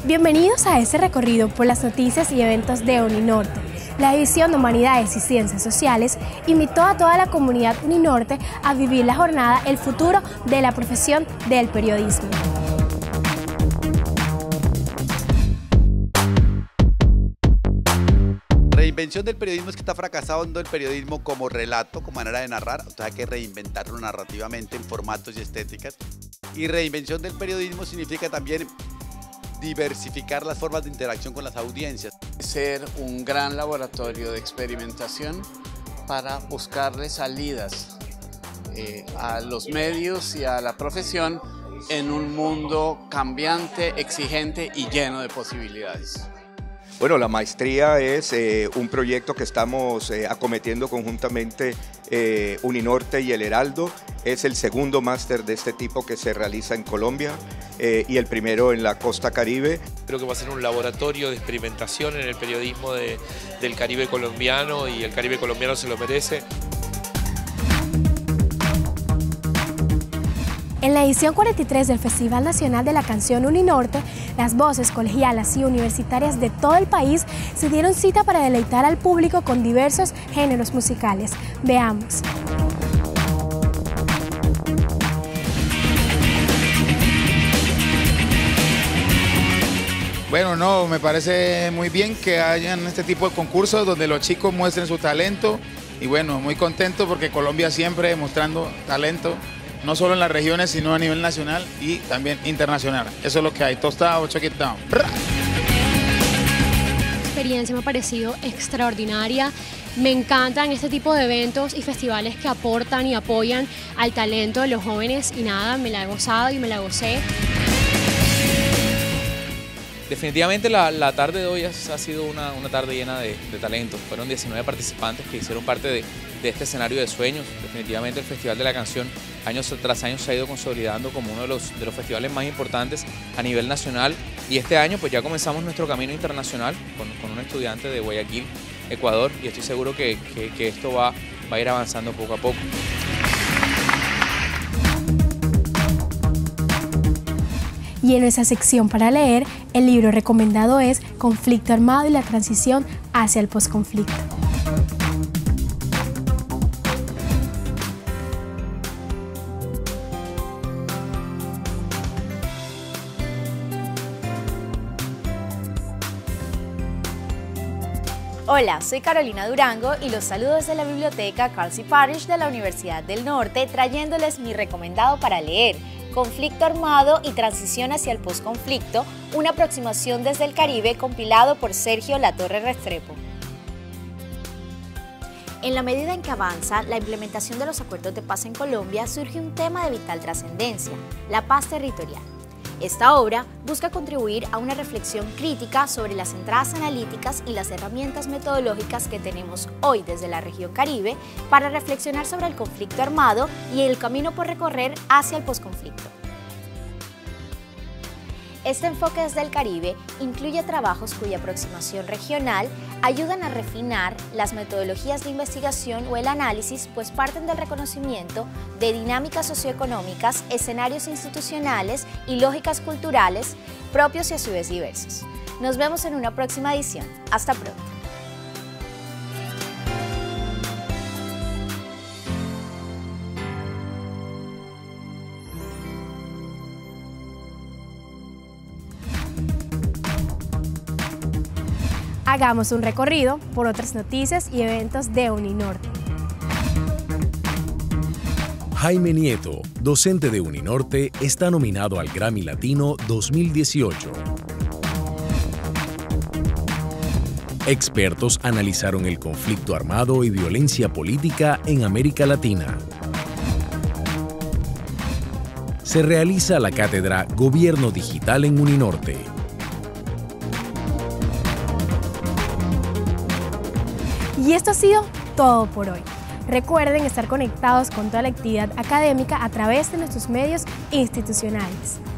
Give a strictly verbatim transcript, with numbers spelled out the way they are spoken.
Bienvenidos a este recorrido por las noticias y eventos de Uninorte. La División de Humanidades y Ciencias Sociales invitó a toda la comunidad Uninorte a vivir la jornada El futuro de la profesión del periodismo. Reinvención del periodismo es que está fracasando el periodismo como relato, como manera de narrar, entonces hay que reinventarlo narrativamente en formatos y estéticas. Y reinvención del periodismo significa también diversificar las formas de interacción con las audiencias. Ser un gran laboratorio de experimentación para buscarle salidas eh, a los medios y a la profesión en un mundo cambiante, exigente y lleno de posibilidades. Bueno, la maestría es eh, un proyecto que estamos eh, acometiendo conjuntamente eh, Uninorte y el Heraldo. Es el segundo máster de este tipo que se realiza en Colombia eh, y el primero en la costa Caribe. Creo que va a ser un laboratorio de experimentación en el periodismo de, del Caribe colombiano, y el Caribe colombiano se lo merece. En la edición cuarenta y tres del Festival Nacional de la Canción Uninorte, las voces colegialas y universitarias de todo el país se dieron cita para deleitar al público con diversos géneros musicales. Veamos. Bueno, no, me parece muy bien que hayan este tipo de concursos donde los chicos muestren su talento, y bueno, muy contento porque Colombia siempre mostrando talento, no solo en las regiones, sino a nivel nacional y también internacional. Eso es lo que hay. Tostado, check it down. La experiencia me ha parecido extraordinaria. Me encantan este tipo de eventos y festivales que aportan y apoyan al talento de los jóvenes, y nada, me la he gozado y me la gocé. Definitivamente la, la tarde de hoy ha, ha sido una, una tarde llena de, de talento. Fueron diecinueve participantes que hicieron parte de, de este escenario de sueños. Definitivamente el Festival de la Canción año tras año se ha ido consolidando como uno de los, de los festivales más importantes a nivel nacional, y este año pues ya comenzamos nuestro camino internacional con, con un estudiante de Guayaquil, Ecuador, y estoy seguro que, que, que esto va, va a ir avanzando poco a poco. Y en nuestra sección para leer, el libro recomendado es Conflicto armado y la transición hacia el posconflicto. Hola, soy Carolina Durango y los saludo desde la biblioteca Carl C. Parrish de la Universidad del Norte, trayéndoles mi recomendado para leer, Conflicto armado y transición hacia el posconflicto, una aproximación desde el Caribe, compilado por Sergio Latorre Restrepo. En la medida en que avanza la implementación de los acuerdos de paz en Colombia, surge un tema de vital trascendencia: la paz territorial. Esta obra busca contribuir a una reflexión crítica sobre las entradas analíticas y las herramientas metodológicas que tenemos hoy desde la región Caribe para reflexionar sobre el conflicto armado y el camino por recorrer hacia el posconflicto. Este enfoque desde el Caribe incluye trabajos cuya aproximación regional ayudan a refinar las metodologías de investigación o el análisis, pues parten del reconocimiento de dinámicas socioeconómicas, escenarios institucionales y lógicas culturales propios y a su vez diversos. Nos vemos en una próxima edición. Hasta pronto. Hagamos un recorrido por otras noticias y eventos de Uninorte. Jaime Nieto, docente de Uninorte, está nominado al Grammy Latino dos mil dieciocho. Expertos analizaron el conflicto armado y violencia política en América Latina. Se realiza la cátedra Gobierno Digital en Uninorte. Y esto ha sido todo por hoy. Recuerden estar conectados con toda la actividad académica a través de nuestros medios institucionales.